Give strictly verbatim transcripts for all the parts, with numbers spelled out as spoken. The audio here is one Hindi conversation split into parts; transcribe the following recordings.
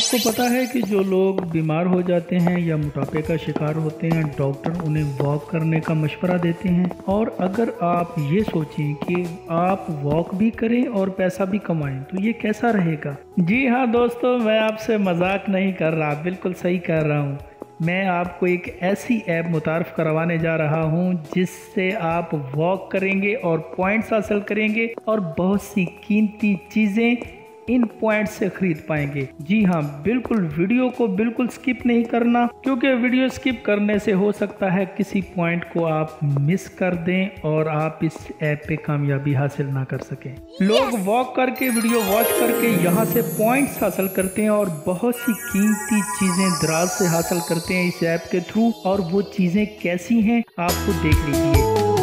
आपको पता है कि जो लोग बीमार हो जाते हैं या मोटापे का शिकार होते हैं, डॉक्टर उन्हें वॉक करने का मशवरा देते हैं। और अगर आप ये सोचें कि आप वॉक भी करें और पैसा भी कमाएं तो ये कैसा रहेगा? जी हाँ दोस्तों, मैं आपसे मजाक नहीं कर रहा, बिल्कुल सही कर रहा हूँ। मैं आपको एक ऐसी ऐप मुतारफ़ करवाने जा रहा हूँ जिससे आप वॉक करेंगे और पॉइंट्स हासिल करेंगे और बहुत सी कीमती चीज़ें इन पॉइंट्स से खरीद पाएंगे। जी हाँ, बिल्कुल वीडियो को बिल्कुल स्किप नहीं करना, क्योंकि वीडियो स्किप करने से हो सकता है किसी पॉइंट को आप मिस कर दें और आप इस ऐप पे कामयाबी हासिल ना कर सकें। लोग वॉक करके, वीडियो वॉच करके यहाँ से पॉइंट्स हासिल करते हैं और बहुत सी कीमती चीजें दराज से हासिल करते हैं इस ऐप के थ्रू। और वो चीजें कैसी हैं आपको देख लीजिए।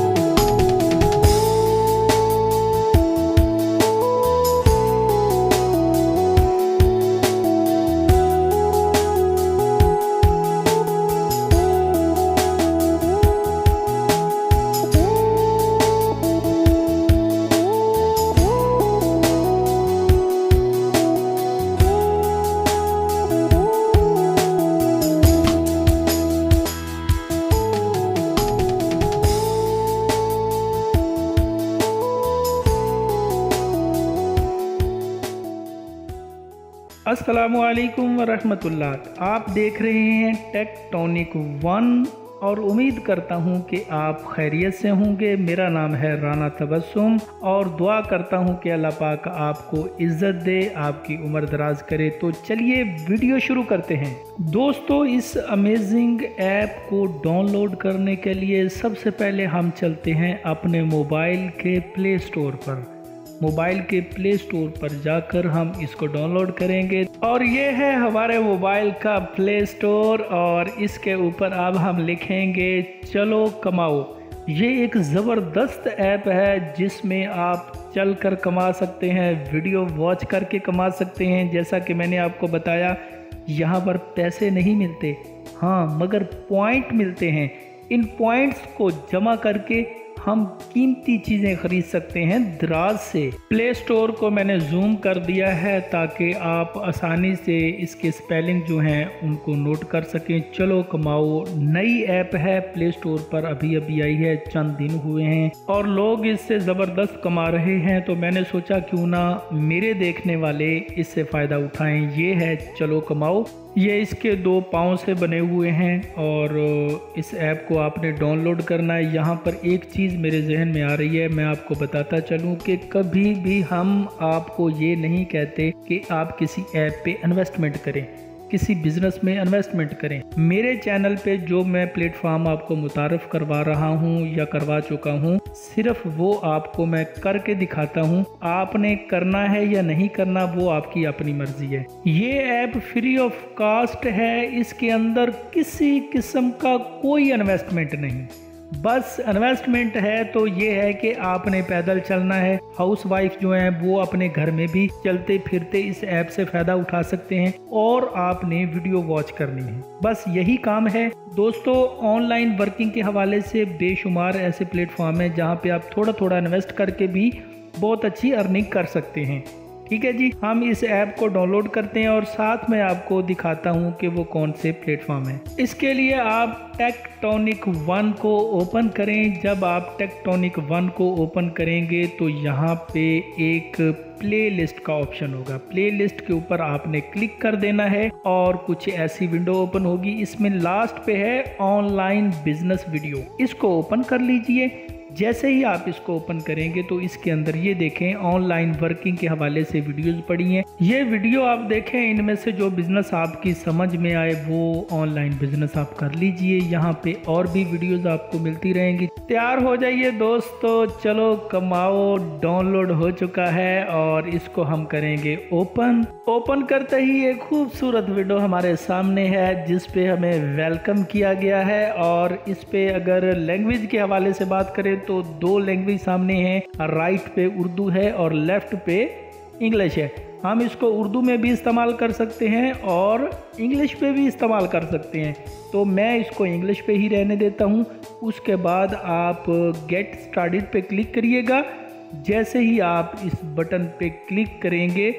अस्सलामुअलैकुम वरहमतुल्लाह। आप देख रहे हैं टेक्टोनिक वन और उम्मीद करता हूं कि आप खैरियत से होंगे। मेरा नाम है राना तबस्सुम और दुआ करता हूं कि अल्लाह पाक आपको इज़्ज़त दे, आपकी उम्र दराज करे। तो चलिए वीडियो शुरू करते हैं। दोस्तों, इस अमेजिंग ऐप को डाउनलोड करने के लिए सबसे पहले हम चलते हैं अपने मोबाइल के प्ले स्टोर पर। मोबाइल के प्ले स्टोर पर जाकर हम इसको डाउनलोड करेंगे और ये है हमारे मोबाइल का प्ले स्टोर। और इसके ऊपर अब हम लिखेंगे चलो कमाओ। ये एक ज़बरदस्त ऐप है जिसमें आप चल कर कमा सकते हैं, वीडियो वॉच करके कमा सकते हैं। जैसा कि मैंने आपको बताया, यहाँ पर पैसे नहीं मिलते, हाँ मगर पॉइंट मिलते हैं। इन पॉइंट्स को जमा करके हम कीमती चीज़ें खरीद सकते हैं दराज से। प्ले स्टोर को मैंने जूम कर दिया है ताकि आप आसानी से इसके स्पेलिंग जो हैं उनको नोट कर सकें। चलो कमाओ नई ऐप है, प्ले स्टोर पर अभी अभी आई है, चंद दिन हुए हैं और लोग इससे ज़बरदस्त कमा रहे हैं। तो मैंने सोचा क्यों ना मेरे देखने वाले इससे फ़ायदा उठाएं। ये है चलो कमाओ। ये इसके दो पाँव से बने हुए हैं और इस ऐप को आपने डाउनलोड करना है। यहाँ पर एक चीज़ मेरे जहन में आ रही है, मैं आपको बताता चलूँ कि कभी भी हम आपको ये नहीं कहते कि आप किसी ऐप पे इन्वेस्टमेंट करें, किसी बिजनेस में इन्वेस्टमेंट करें। मेरे चैनल पे जो मैं प्लेटफॉर्म आपको मुतारफ़ करवा रहा हूँ या करवा चुका हूँ, सिर्फ वो आपको मैं करके दिखाता हूँ। आपने करना है या नहीं करना वो आपकी अपनी मर्जी है। ये ऐप फ्री ऑफ कॉस्ट है, इसके अंदर किसी किस्म का कोई इन्वेस्टमेंट नहीं। बस इन्वेस्टमेंट है तो ये है कि आपने पैदल चलना है। हाउस वाइफ जो हैं वो अपने घर में भी चलते फिरते इस ऐप से फ़ायदा उठा सकते हैं और आपने वीडियो वॉच करनी है, बस यही काम है। दोस्तों, ऑनलाइन वर्किंग के हवाले से बेशुमार ऐसे प्लेटफॉर्म हैं जहाँ पे आप थोड़ा थोड़ा इन्वेस्ट करके भी बहुत अच्छी अर्निंग कर सकते हैं। ठीक है जी, हम इस ऐप को डाउनलोड करते हैं और साथ में आपको दिखाता हूं कि वो कौन से प्लेटफॉर्म है। इसके लिए आप टेक्टोनिक वन को ओपन करें। जब आप टेक्टोनिक वन को ओपन करेंगे तो यहाँ पे एक प्ले लिस्ट का ऑप्शन होगा। प्ले लिस्ट के ऊपर आपने क्लिक कर देना है और कुछ ऐसी विंडो ओपन होगी। इसमें लास्ट पे है ऑनलाइन बिजनेस वीडियो, इसको ओपन कर लीजिए। जैसे ही आप इसको ओपन करेंगे तो इसके अंदर ये देखें ऑनलाइन वर्किंग के हवाले से वीडियोस पड़ी हैं। ये वीडियो आप देखें, इनमें से जो बिजनेस आपकी समझ में आए वो ऑनलाइन बिजनेस आप कर लीजिए। यहाँ पे और भी वीडियोस आपको मिलती रहेंगी। तैयार हो जाइए दोस्तों, चलो कमाओ डाउनलोड हो चुका है और इसको हम करेंगे ओपन। ओपन करते ही एक खूबसूरत विंडो हमारे सामने है जिस पे हमें वेलकम किया गया है। और इस पे अगर लैंग्वेज के हवाले से बात करें तो दो लैंग्वेज सामने हैं, राइट पे उर्दू है और लेफ्ट पे इंग्लिश है। हम इसको उर्दू में भी इस्तेमाल कर सकते हैं और इंग्लिश पे भी इस्तेमाल कर सकते हैं। तो मैं इसको इंग्लिश पे ही रहने देता हूँ। उसके बाद आप गेट स्टार्टेड पे क्लिक करिएगा। जैसे ही आप इस बटन पे क्लिक करेंगे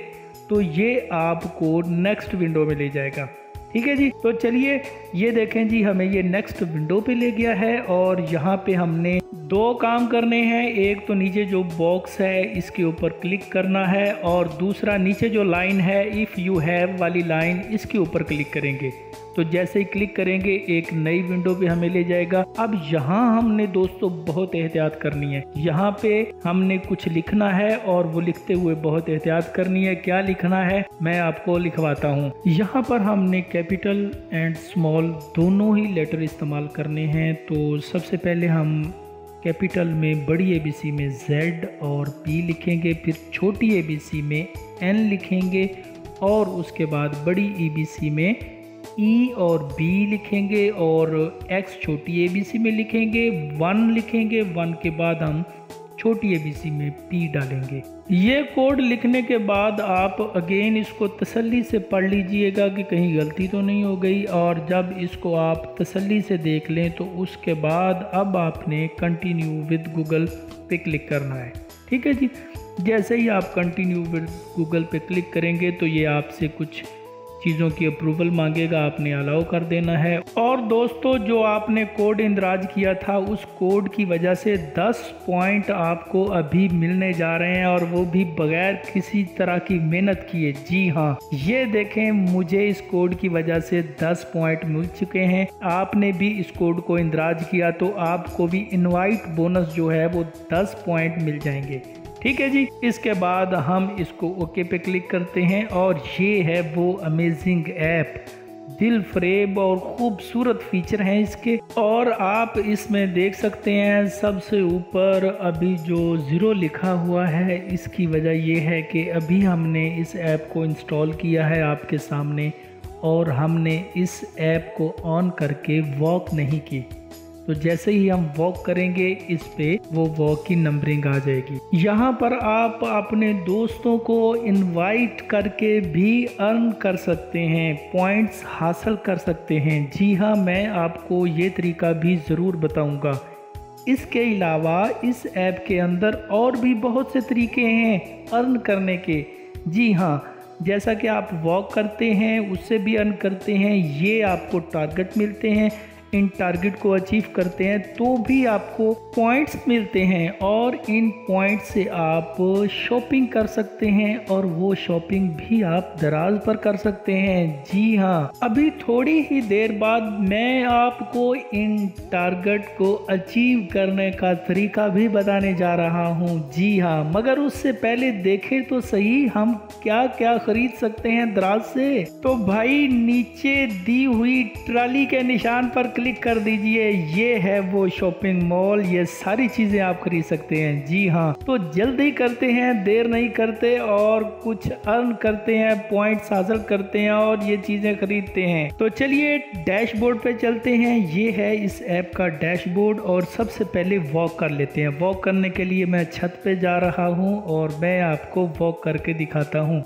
तो ये आपको नेक्स्ट विंडो में ले जाएगा। ठीक है जी, तो चलिए ये देखें जी, हमें ये नेक्स्ट विंडो पे ले गया है और यहाँ पे हमने दो काम करने हैं। एक तो नीचे जो बॉक्स है इसके ऊपर क्लिक करना है और दूसरा नीचे जो लाइन है इफ़ यू हैव वाली लाइन, इसके ऊपर क्लिक करेंगे। तो जैसे ही क्लिक करेंगे एक नई विंडो पे हमें ले जाएगा। अब यहाँ हमने दोस्तों बहुत एहतियात करनी है। यहाँ पे हमने कुछ लिखना है और वो लिखते हुए बहुत एहतियात करनी है। क्या लिखना है मैं आपको लिखवाता हूँ। यहाँ पर हमने कैपिटल एंड स्मॉल दोनों ही लेटर इस्तेमाल करने हैं। तो सबसे पहले हम कैपिटल में बड़ी एबीसी में Z और P लिखेंगे, फिर छोटी एबीसी में N लिखेंगे और उसके बाद बड़ी एबीसी में E और B लिखेंगे और X छोटी एबीसी में लिखेंगे, वन लिखेंगे, वन के बाद हम छोटी एबीसी में P डालेंगे। ये कोड लिखने के बाद आप अगेन इसको तसल्ली से पढ़ लीजिएगा कि कहीं गलती तो नहीं हो गई, और जब इसको आप तसल्ली से देख लें तो उसके बाद अब आपने कंटिन्यू विद गूगल पे क्लिक करना है। ठीक है जी, जैसे ही आप कंटिन्यू विद गूगल पे क्लिक करेंगे तो ये आपसे कुछ चीज़ों की अप्रूवल मांगेगा, आपने अलाउ कर देना है। और दोस्तों जो आपने कोड इंदराज किया था उस कोड की वजह से दस पॉइंट आपको अभी मिलने जा रहे हैं और वो भी बगैर किसी तरह की मेहनत किए। जी हाँ, ये देखें मुझे इस कोड की वजह से दस पॉइंट मिल चुके हैं। आपने भी इस कोड को इंदराज किया तो आपको भी इनवाइट बोनस जो है वो दस पॉइंट मिल जाएंगे। ठीक है जी, इसके बाद हम इसको ओके पे क्लिक करते हैं और ये है वो अमेजिंग ऐप। दिल फरेब और खूबसूरत फीचर हैं इसके, और आप इसमें देख सकते हैं सबसे ऊपर अभी जो ज़ीरो लिखा हुआ है इसकी वजह ये है कि अभी हमने इस ऐप को इंस्टॉल किया है आपके सामने और हमने इस ऐप को ऑन करके वॉक नहीं की। तो जैसे ही हम वॉक करेंगे इस पे वो वॉक की नंबरिंग आ जाएगी। यहाँ पर आप अपने दोस्तों को इनवाइट करके भी अर्न कर सकते हैं, पॉइंट्स हासिल कर सकते हैं। जी हाँ, मैं आपको ये तरीका भी ज़रूर बताऊँगा। इसके अलावा इस ऐप के अंदर और भी बहुत से तरीके हैं अर्न करने के। जी हाँ, जैसा कि आप वॉक करते हैं उससे भी अर्न करते हैं, ये आपको टारगेट मिलते हैं, इन टारगेट को अचीव करते हैं तो भी आपको पॉइंट्स मिलते हैं और इन पॉइंट्स से आप शॉपिंग कर सकते हैं और वो शॉपिंग भी आप दराज पर कर सकते हैं। जी हाँ, अभी थोड़ी ही देर बाद मैं आपको इन टारगेट को अचीव करने का तरीका भी बताने जा रहा हूँ। जी हाँ, मगर उससे पहले देखें तो सही हम क्या क्या खरीद सकते हैं दराज से। तो भाई नीचे दी हुई ट्राली के निशान पर क्लिक कर दीजिए, ये है वो शॉपिंग मॉल, ये सारी चीजें आप खरीद सकते हैं। जी हाँ, तो जल्दी करते हैं, देर नहीं करते और कुछ अर्न करते हैं, पॉइंट्स हासिल करते हैं और ये चीजें खरीदते हैं। तो चलिए डैशबोर्ड पे चलते हैं। ये है इस ऐप का डैशबोर्ड और सबसे पहले वॉक कर लेते हैं। वॉक करने के लिए मैं छत पे जा रहा हूँ और मैं आपको वॉक करके दिखाता हूँ।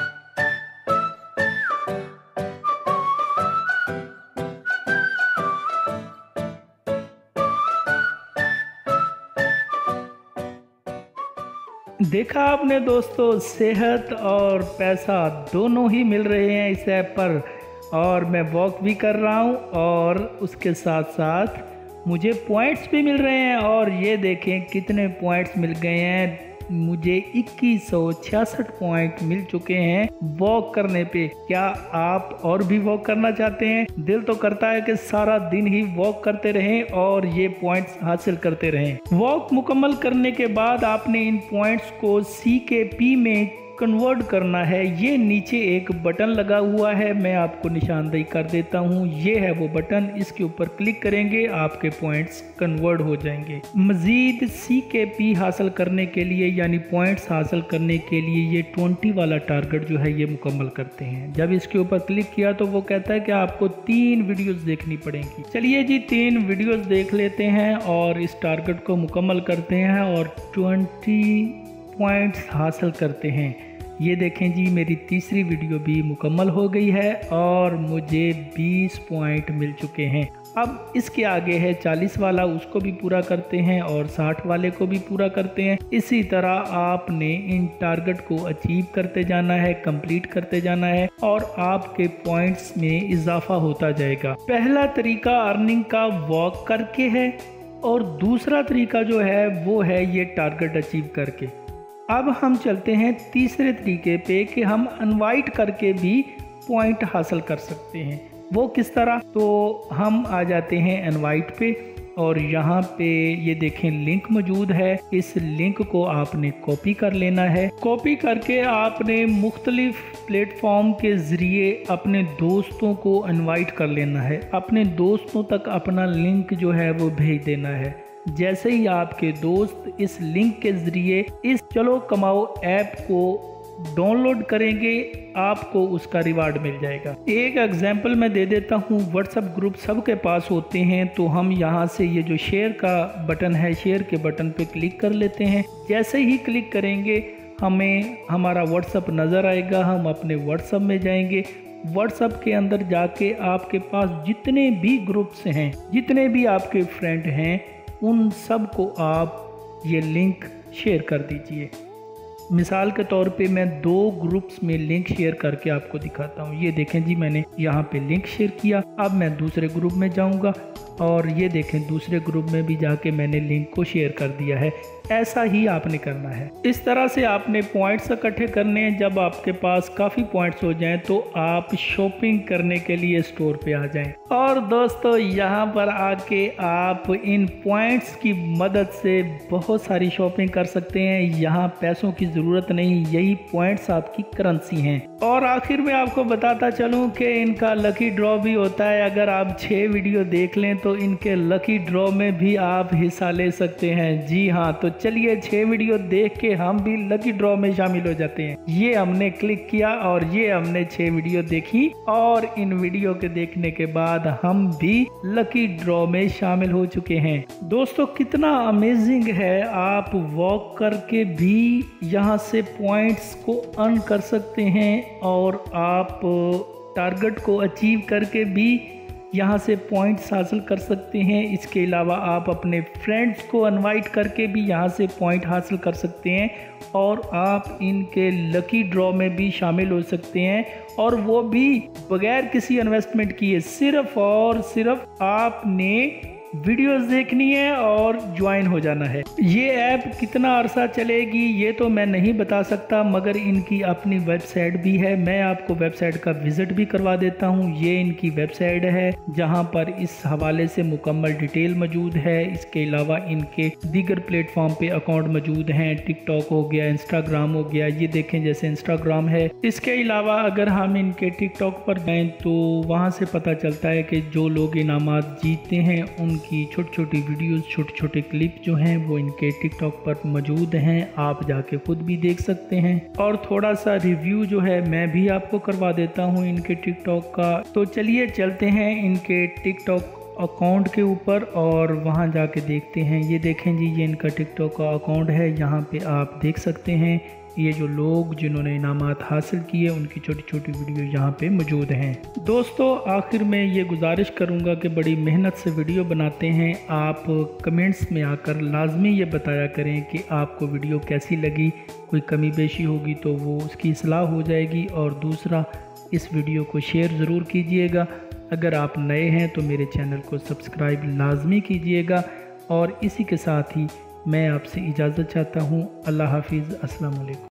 देखा आपने दोस्तों, सेहत और पैसा दोनों ही मिल रहे हैं इस ऐप पर और मैं वॉक भी कर रहा हूँ और उसके साथ साथ मुझे पॉइंट्स भी मिल रहे हैं। और ये देखें कितने पॉइंट्स मिल गए हैं, मुझे इक्कीस सौ छियासठ पॉइंट मिल चुके हैं वॉक करने पे। क्या आप और भी वॉक करना चाहते हैं? दिल तो करता है कि सारा दिन ही वॉक करते रहें और ये पॉइंट्स हासिल करते रहें। वॉक मुकम्मल करने के बाद आपने इन पॉइंट्स को सी के पी में कन्वर्ट करना है। ये नीचे एक बटन लगा हुआ है, मैं आपको निशानदेही कर देता हूँ। ये है वो बटन, इसके ऊपर क्लिक करेंगे आपके पॉइंट्स कन्वर्ट हो जाएंगे। मजीद सी के पी हासिल करने के लिए यानी पॉइंट्स हासिल करने के लिए ये ट्वेंटी वाला टारगेट जो है ये मुकम्मल करते हैं। जब इसके ऊपर क्लिक किया तो वो कहता है कि आपको तीन वीडियोस देखनी पड़ेंगी। चलिए जी, तीन वीडियोस देख लेते हैं और इस टारगेट को मुकम्मल करते हैं और ट्वेंटी पॉइंट्स हासिल करते हैं। ये देखें जी, मेरी तीसरी वीडियो भी मुकम्मल हो गई है और मुझे बीस पॉइंट मिल चुके हैं। अब इसके आगे है चालीस वाला, उसको भी पूरा करते हैं और साठ वाले को भी पूरा करते हैं। इसी तरह आपने इन टारगेट को अचीव करते जाना है, कंप्लीट करते जाना है और आपके पॉइंट्स में इजाफा होता जाएगा। पहला तरीका अर्निंग का वॉक करके है और दूसरा तरीका जो है वो है ये टारगेट अचीव करके। अब हम चलते हैं तीसरे तरीके पे कि हम इनवाइट करके भी पॉइंट हासिल कर सकते हैं। वो किस तरह? तो हम आ जाते हैं इनवाइट पे और यहाँ पे ये देखें लिंक मौजूद है। इस लिंक को आपने कॉपी कर लेना है। कॉपी करके आपने मुख्तलिफ प्लेटफॉर्म के ज़रिए अपने दोस्तों को इनवाइट कर लेना है। अपने दोस्तों तक अपना लिंक जो है वो भेज देना है। जैसे ही आपके दोस्त इस लिंक के ज़रिए इस चलो कमाओ ऐप को डाउनलोड करेंगे, आपको उसका रिवार्ड मिल जाएगा। एक एग्जांपल मैं दे देता हूँ। व्हाट्सएप ग्रुप सबके पास होते हैं, तो हम यहाँ से ये जो शेयर का बटन है, शेयर के बटन पे क्लिक कर लेते हैं। जैसे ही क्लिक करेंगे हमें हमारा व्हाट्सएप नज़र आएगा। हम अपने व्हाट्सएप में जाएंगे। व्हाट्सएप के अंदर जाके आपके पास जितने भी ग्रुप्स हैं, जितने भी आपके फ्रेंड हैं, उन सब को आप ये लिंक शेयर कर दीजिए। मिसाल के तौर पे मैं दो ग्रुप्स में लिंक शेयर करके आपको दिखाता हूँ। ये देखें जी, मैंने यहाँ पे लिंक शेयर किया। अब मैं दूसरे ग्रुप में जाऊँगा और ये देखें दूसरे ग्रुप में भी जाके मैंने लिंक को शेयर कर दिया है। ऐसा ही आपने करना है। इस तरह से आपने पॉइंट्स इकट्ठे करने हैं। जब आपके पास काफ़ी पॉइंट्स हो जाएं तो आप शॉपिंग करने के लिए स्टोर पे आ जाएं। और दोस्तों यहाँ पर आके आप इन पॉइंट्स की मदद से बहुत सारी शॉपिंग कर सकते हैं। यहाँ पैसों की ज़रूरत नहीं, यही पॉइंट्स आपकी करेंसी हैं। और आखिर में आपको बताता चलूँ कि इनका लकी ड्रॉ भी होता है। अगर आप छः वीडियो देख लें तो इनके लकी ड्रॉ में भी आप हिस्सा ले सकते हैं। जी हाँ, तो चलिए छह वीडियो देख के हम भी लकी ड्रॉ में शामिल हो जाते हैं। ये हमने क्लिक किया और ये हमने छह वीडियो देखी और इन वीडियो के देखने के बाद हम भी लकी ड्रॉ में शामिल हो चुके हैं। दोस्तों कितना अमेजिंग है, आप वॉक करके भी यहाँ से पॉइंट्स को अर्न कर सकते हैं और आप टारगेट को अचीव करके भी यहाँ से पॉइंट्स हासिल कर सकते हैं। इसके अलावा आप अपने फ्रेंड्स को इनवाइट करके भी यहाँ से पॉइंट हासिल कर सकते हैं और आप इनके लकी ड्रॉ में भी शामिल हो सकते हैं, और वो भी बगैर किसी इन्वेस्टमेंट किए। सिर्फ और सिर्फ आपने वीडियोस देखनी है और ज्वाइन हो जाना है। ये ऐप कितना अरसा चलेगी ये तो मैं नहीं बता सकता, मगर इनकी अपनी वेबसाइट भी है। मैं आपको वेबसाइट का विजिट भी करवा देता हूँ। ये इनकी वेबसाइट है जहाँ पर इस हवाले से मुकम्मल डिटेल मौजूद है। इसके अलावा इनके दीगर प्लेटफॉर्म पे अकाउंट मौजूद हैं। टिकटॉक हो गया, इंस्टाग्राम हो गया। ये देखें जैसे इंस्टाग्राम है। इसके अलावा अगर हम इनके टिकटॉक पर जाएँ तो वहाँ से पता चलता है कि जो लोग इनामात जीतते हैं उन की छोटी छोटी वीडियोस, छोटे छोटे क्लिप जो हैं वो इनके टिकटॉक पर मौजूद हैं। आप जाके खुद भी देख सकते हैं। और थोड़ा सा रिव्यू जो है मैं भी आपको करवा देता हूं इनके टिकटॉक का। तो चलिए चलते हैं इनके टिकटॉक अकाउंट के ऊपर और वहां जाके देखते हैं। ये देखें जी, ये इनका टिकटॉक का अकाउंट है। यहाँ पे आप देख सकते हैं ये जो लोग जिन्होंने इनामात हासिल किए उनकी छोटी छोटी वीडियो यहाँ पे मौजूद हैं। दोस्तों आखिर में ये गुजारिश करूँगा कि बड़ी मेहनत से वीडियो बनाते हैं। आप कमेंट्स में आकर लाजमी ये बताया करें कि आपको वीडियो कैसी लगी। कोई कमी बेशी होगी तो वो उसकी इस्लाह हो जाएगी। और दूसरा, इस वीडियो को शेयर ज़रूर कीजिएगा। अगर आप नए हैं तो मेरे चैनल को सब्सक्राइब लाजमी कीजिएगा। और इसी के साथ ही मैं आपसे इजाज़त चाहता हूँ। अल्लाह हाफिज़, अस्सलाम वालेकुम।